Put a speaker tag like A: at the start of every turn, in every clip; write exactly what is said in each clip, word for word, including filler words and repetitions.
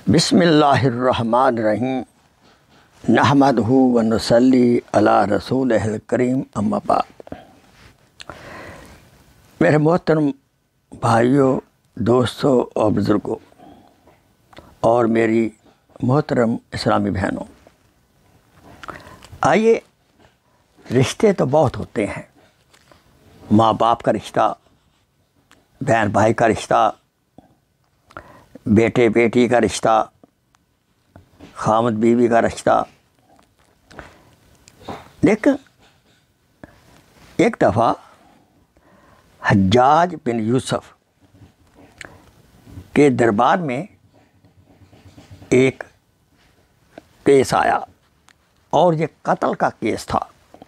A: بسم اللہ الرحمن الرحیم نحمدہ و نصلی علی رسولہ الکریم اما بعد۔ میرے محترم بھائیوں، دوستوں اور بزرگوں اور میری محترم اسلامی بہنوں، آئیے، رشتے تو بہت ہوتے ہیں۔ ماں باپ کا رشتہ، بہن بھائی کا رشتہ، بیٹے بیٹی کا رشتہ، خامد بیوی کا رشتہ۔ لیکن ایک دفعہ حجاج بن یوسف کے دربار میں ایک کیس آیا اور یہ قتل کا کیس تھا۔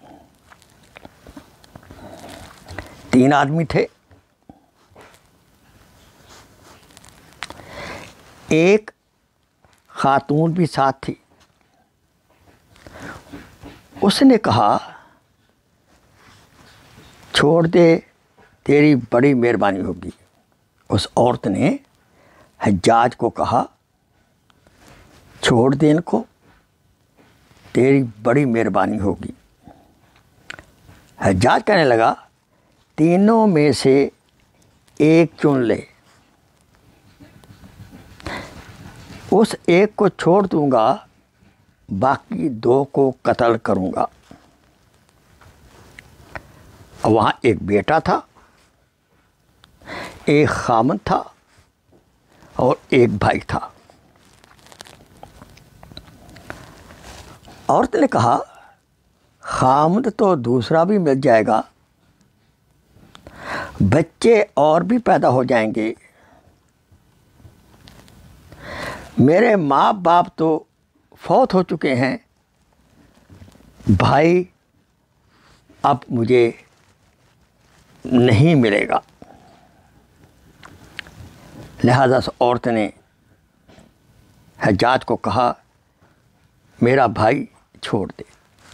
A: تین آدمی تھے، ایک خاتون بھی ساتھ تھی۔ اس نے کہا، چھوڑ دے، تیری بڑی مہربانی ہوگی۔ اس عورت نے حجاج کو کہا، چھوڑ دے ان کو، تیری بڑی مہربانی ہوگی۔ حجاج کہنے لگا، تینوں میں سے ایک چن لے، اس ایک کو چھوڑ دوں گا، باقی دو کو قتل کروں گا۔ وہاں ایک بیٹا تھا، ایک خامد تھا اور ایک بھائی تھا۔ عورت نے کہا، خامد تو دوسرا بھی مل جائے گا، بچے اور بھی پیدا ہو جائیں گے، میرے ماں باپ تو فوت ہو چکے ہیں، بھائی اب مجھے نہیں ملے گا۔ لہذا اس عورت نے حجاج کو کہا، میرا بھائی چھوڑ دے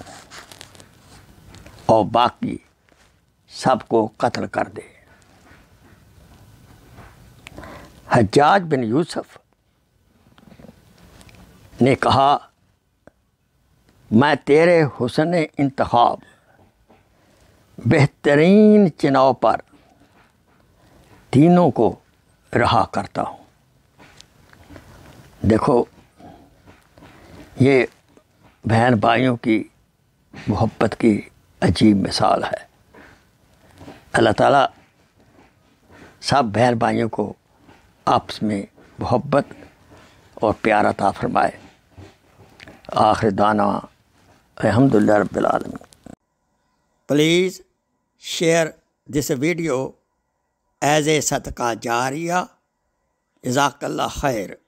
A: اور باقی سب کو قتل کر دے۔ حجاج بن یوسف نے کہا، میں تیرے حسن انتخاب، بہترین چناؤ پر تینوں کو رہا کرتا ہوں۔ دیکھو، یہ بہن بھائیوں کی محبت کی عجیب مثال ہے۔ اللہ تعالیٰ سب بہن بھائیوں کو آپس میں محبت اور پیار عطا فرمائے۔ آخر دعوانا الحمدللہ رب العالمین۔ Please share this video as a صدقہ جاریہ۔ جزاک اللہ خیر۔